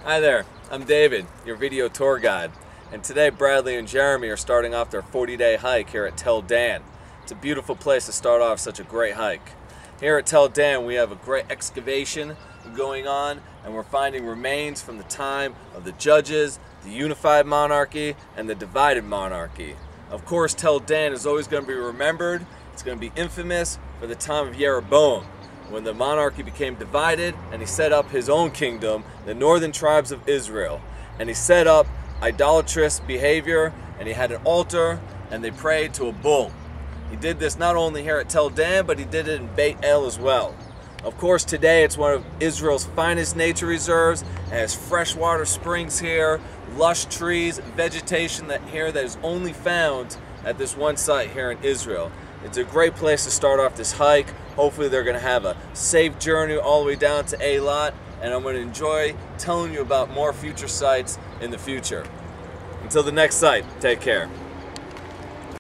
Hi there, I'm David, your video tour guide, and today Bradley and Jeremy are starting off their 40-day hike here at Tel Dan. It's a beautiful place to start off such a great hike. Here at Tel Dan we have a great excavation going on, and we're finding remains from the time of the Judges, the unified monarchy, and the divided monarchy. Of course, Tel Dan is always going to be remembered. It's going to be infamous for the time of Jeroboam, when the monarchy became divided and he set up his own kingdom, the northern tribes of Israel. And he set up idolatrous behavior, and he had an altar, and they prayed to a bull. He did this not only here at Tel Dan, but he did it in Beit El as well. Of course, today it's one of Israel's finest nature reserves. It has freshwater springs here, lush trees, vegetation that is only found at this one site here in Israel. It's a great place to start off this hike. Hopefully they're going to have a safe journey all the way down to Eilat, and I'm going to enjoy telling you about more future sites in the future. Until the next site, take care.